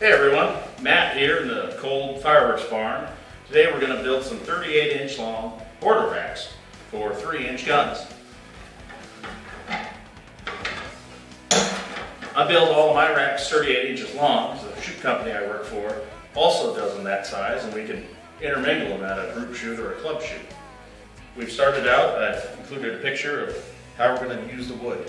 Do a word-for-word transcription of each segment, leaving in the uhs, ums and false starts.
Hey everyone, Matt here in the cold fireworks barn. Today we're going to build some thirty-eight inch long mortar racks for three inch guns. I build all of my racks thirty-eight inches long, so the shoot company I work for also does them that size, and we can intermingle them at a group shoot or a club shoot. We've started out, I've included a picture of how we're going to use the wood.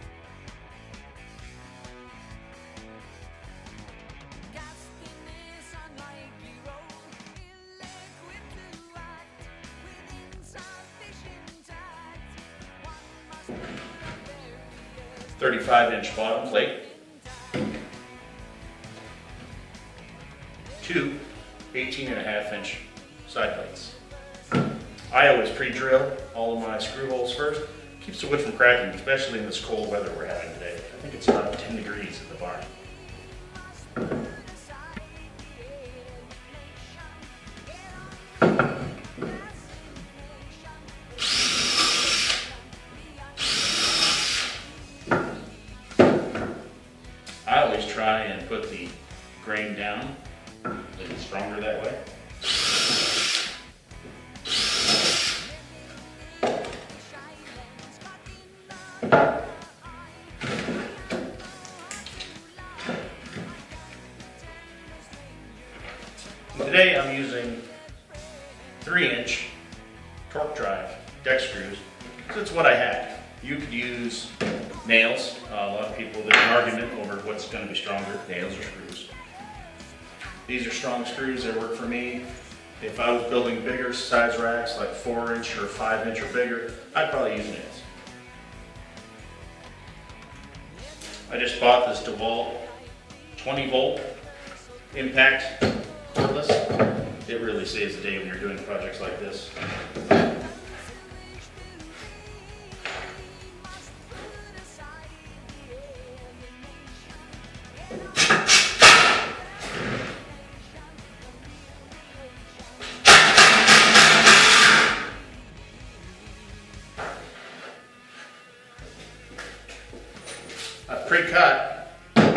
thirty-five inch bottom plate, two eighteen and a half inch side plates. I always pre-drill all of my screw holes first. Keeps the wood from cracking, especially in this cold weather we're having today. I think it's about ten degrees in the barn. I always try and put the grain down, make it stronger that way. Today I'm using three inch torque drive deck screws, because it's what I had. You could use nails. Uh, a lot of people, there's an argument over what's going to be stronger, nails or screws. These are strong screws, they work for me. If I was building bigger size racks, like four inch or five inch or bigger, I'd probably use nails. I just bought this DeWalt twenty volt impact cordless. It really saves the day when you're doing projects like this. I've pre-cut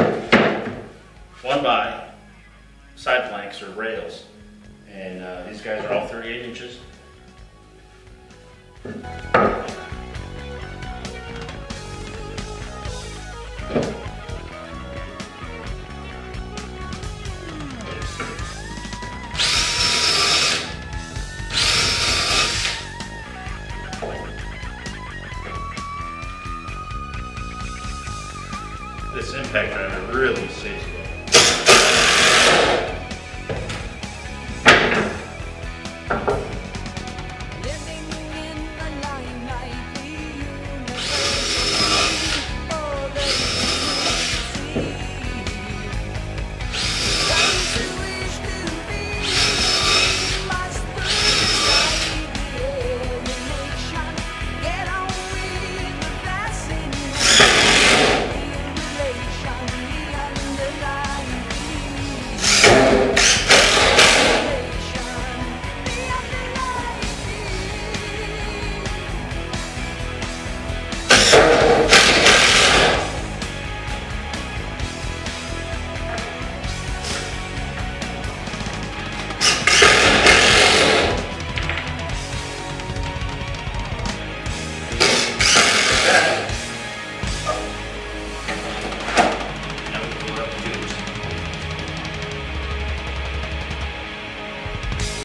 one by side planks or rails, and uh, these guys are all thirty-eight inches. This impact driver really saves you.